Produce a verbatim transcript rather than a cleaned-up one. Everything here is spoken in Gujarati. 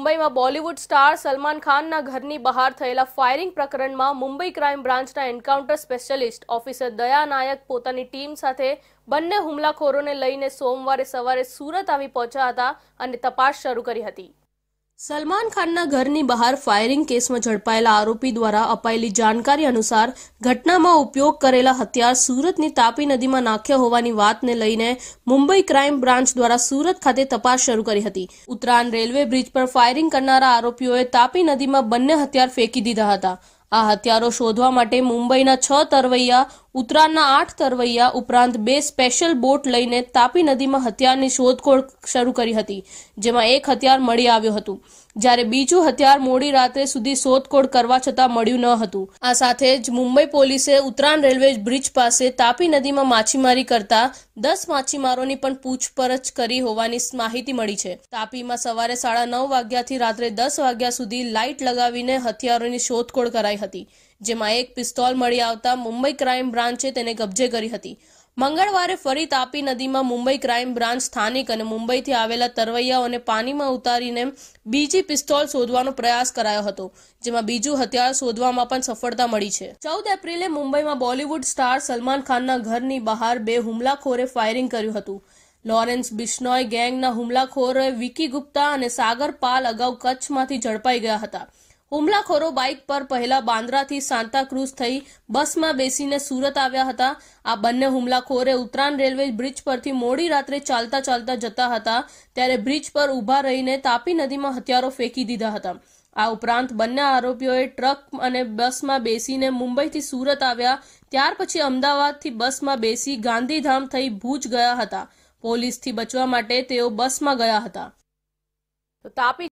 મુંબઈમાં બોલિવૂડ સ્ટાર સલમાન ખાનના ઘરની બહાર થયેલા ફાયરિંગ પ્રકરણમાં મુંબઈ ક્રાઇમ બ્રાન્ચના encounter specialist officer Daya Nayak પોતાની ટીમ સાથે બંને હુમલાખોરોને લઈને સોમવારે સવારે સુરત આવી પહોંચ્યા હતા અને તપાસ શરૂ કરી હતી। સલમાન ખાનના ઘરની બહાર ફાયરિંગ કેસમાં ઝડપાયેલા આરોપી દ્વારા અપાયેલી જાણકારી અનુસાર ઘટનામાં ઉપયોગ કરેલા હથિયાર સુરતની તાપી નદીમાં નાખ્યા હોવાની વાતને લઈને મુંબઈ ક્રાઇમ બ્રાન્ચ દ્વારા સુરત ખાતે તપાસ શરૂ કરી હતી। ઉત્તરાયણ રેલવે બ્રિજ પર ફાયરિંગ કરનારા આરોપીઓએ તાપી નદીમાં બંને હથિયાર ફેંકી દીધા હતા। આ હથિયારો શોધવા માટે મુંબઈના છ તરવૈયા, ઉત્તરાયણના આઠ તરવૈયા ઉપરાંત બે સ્પેશિયલ બોટ લઈને તાપી નદીમાં હથિયારની શોધખોળ શરૂ કરી હતી, જેમાં એક હથિયાર મળી આવ્યું હતું, જ્યારે બીજું હથિયાર મોડી રાત્રે સુધી શોધખોળ કરવા છતાં મળ્યું ન હતું। આ સાથે જ મુંબઈ પોલીસે ઉત્તરાયણ રેલવે બ્રિજ પાસે તાપી નદીમાં માછીમારી કરતા દસ માછીમારોની પણ પૂછપરછ કરી હોવાની માહિતી મળી છે। તાપીમાં સવારે સાડા નવ વાગ્યાથી રાત્રે દસ વાગ્યા સુધી લાઇટ લગાવીને હથિયારોની શોધખોળ કરાઈ હતી, જેમાં એક પિસ્તોલ મળી આવતા મુંબઈ ક્રાઇમ બ્રાન્ચે તેને કબજે કરી હતી। મંગળવારે ફરી તાપી નદીમાં મુંબઈ ક્રાઇમ બ્રાન્ચ સ્થાનિક અને મુંબઈથી આવેલા તરવૈયાઓને પાણીમાં ઉતારીને બીજી પિસ્તોલ શોધવાનો પ્રયાસ કરાયો હતો, જેમાં બીજું હથિયાર શોધવામાં પણ સફળતા મળી છે। ચૌદ એપ્રિલે મુંબઈમાં બોલિવૂડ સ્ટાર સલમાન ખાનના ઘરની બહાર બે હુમલાખોરે ફાયરિંગ કર્યું હતું। લોરેન્સ બિશ્નોઈ ગેંગના હુમલાખોરો વિકી ગુપ્તા અને સાગર પાલ અગાઉ કચ્છમાંથી ઝડપાઈ ગયા હતા। હુમલાખોરો બાઇક પર પહેલા બાંદ્રાથી સાંતાક્રુઝ થઈ બસમાં બેસીને સુરત આવ્યા હતા। આ બંને હુમલાખોરે ઉત્તરાયણ રેલવે બ્રિજ પરથી મોડી રાત્રે ચાલતા ચાલતા જતા હતા, ત્યારે બ્રિજ પર ઊભા રહીને તાપી નદીમાં હથિયારો ફેંકી દીધા હતા। આ ઉપરાંત બંને આરોપીઓએ ટ્રક અને બસમાં બેસીને મુંબઈથી સુરત આવ્યા, ત્યાર પછી અમદાવાદથી બસમાં બેસી ગાંધીધામ થઈ ભુજ ગયા હતા। પોલીસથી બચવા માટે તેઓ બસમાં ગયા હતા। તો તાપી